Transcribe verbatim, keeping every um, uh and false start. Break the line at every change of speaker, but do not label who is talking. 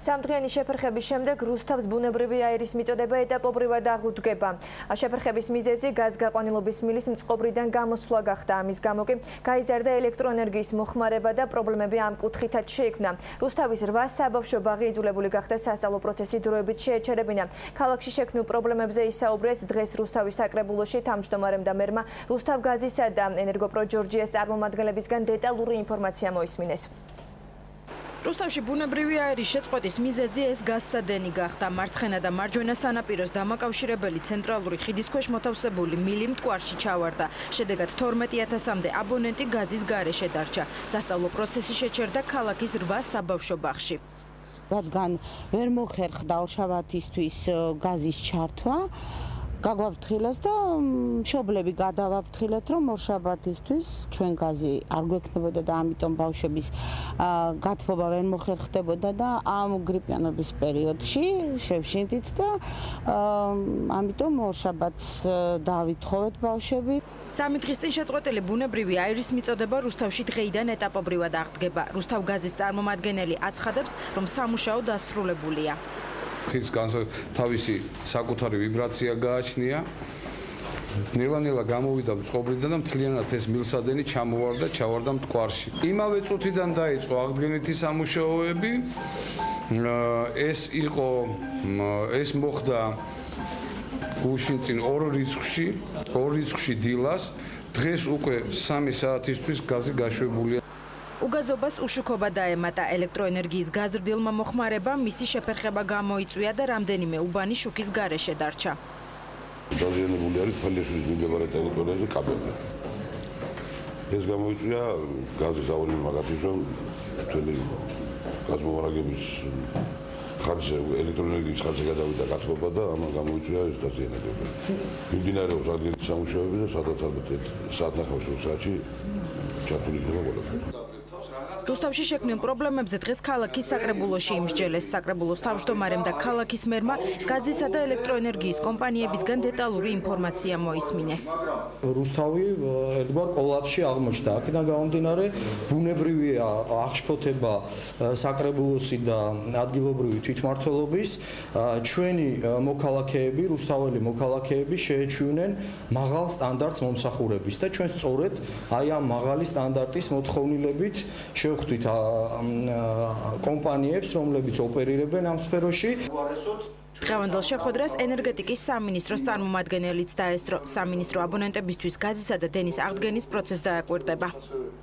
Სამდღიანი შეფერხების შემდეგ რუსთავის ბუნებრივი აირის მიწოდება ეტაპობრივად აღუდგება. შეფერხების მიზეზი გაზგაყვანილობის მილის მწყობრიდან გამოსვლა გახდა. ამის გამო კი გაიზარდა ელექტროენერგიის მოხმარება და პრობლემები ამ კუთხითაც შეიქმნა. რუსთავის რვა საბავშვო ბაღი იძულებული გახდა სასწავლო პროცესი დროებით შეეჩერებინა. ქალაქში შექმნილ პრობლემებზე ისაუბრეს დღეს რუსთავის საკრებულოში თავმჯდომარემ და მერმა რუსთავგაზისა და ენერგოპრო ჯორჯიას წარმომადგენლებისგან დეტალური ინფორმაცია მოისმინეს.
რუსთავში ბუნებრივი აირის შეწყვეტის მიზეზი ეს გაზსადენი გახდა. მარცხენა და მარჯვენა სანაპიროს დამაკავშირებელი ცენტრალური ხიდის ქვეშ მოთავსებული მილი მტკვარში ჩავარდა. შედეგად თორმეტი ათასამდე აბონენტი გაზის გარეშე დარჩა. სასწავლო პროცესი შეჩერდა ქალაქის რვა საბავშვო ბაღში.
რადგან ვერ მოხერხდა ორშაბათისთვის გაზის ჩართვა, გაგვაფრთხილეს და მშობლები გადავაფრთხილეთ, რომ ორშაბათისთვის ჩვენ გაზი არ გვექნებოდა და ამიტომ ბავშვების გათბობა ვერ მოხერხდებოდა და ამ გრიპიანობის პერიოდში შევშინდით და ამიტომ ორშაბათს დავითხოვეთ ბავშვები.
სამი დღის წინ შეწყვეტილი ბუნებრივი აირის მიწოდება რუსთავში დღეიდან ეტაპობრივად აღდგება. რუსთავგაზის წარმომადგენელი აცხადებს, რომ სამუშაო დასრულებულია.
ხის თავისი საკუთარი ვიბრაცია გააჩნია. ნელა-ნელა გამოვიდა მწყობრიდან და მთლიანად ეს მილსადენი ჩამოვარდა, ჩავარდა მტკვარში. იმავე წუთიდან დაიწყო აღდგენითი სამუშაოები. ეს იყო ეს მოხდა გუშინ წინ ორ რიცხვში, ორ რიცხვში დილას. დღეს უკვე სამი საათისთვის გაზი გაშვებულია.
უგაზობას უშუქობა დაემატა. ელექტროენერგიის გაზრდილმა მოხმარებამ მისი შეფერხება გამოიწვია და რამდენიმე უბანი შუქის გარეშე დარჩა.
დაზიანებული არის ფენდეშვილის მიმდებარე ტერიტორიაზე კაბელი. ეს გამოიწვია გაზის ავარიული მაგალითად, რომ მთელი გაზმომარაგების ხარჯზე ელექტროენერგიის ხარჯზე გადავიდა გათბობა და ამან გამოიწვია ეს დაზიანებები. მიმდინარეობს აღდგენითი სამუშაოები და სადაც ალბათ საათნახევრის საათში ჩართული იქნება ყველაფერი.
რუსთავში შექმნილ პრობლემებზე დღეს ქალაქის საკრებულოში იმსჯელეს. საკრებულოს თავმჯდომარემ და ქალაქის მერმა გაზისა და ელექტროენერგიის კომპანიებისგან დეტალური ინფორმაცია მოისმინეს.
რუსთავი ერთგვარ კოლაფსში აღმოჩნდა. აქედან გამომდინარე ბუნებრივი აღშფოთება საკრებულოსი და ადგილობრივი თვითმმართველობის ჩვენი მოქალაქეები, რუსთაველი მოქალაქეები შეეჩვენენ მაღალ სტანდარტს მომსახურების და ჩვენ სწორედ აი ამ მაღალი სტანდარტის მოთხოვნილებით შევხვდით კომპანიებს, რომლებიც ოპერირებენ ამ სფეროში.
დღევანდელ შეხვედრას ენერგეტიკის სამინისტროს წარმომადგენელიც დაესწრო. სამინისტრო აბონენტებისთვის გაზისა და დენის აღდგენის პროცესს დააკვირდება.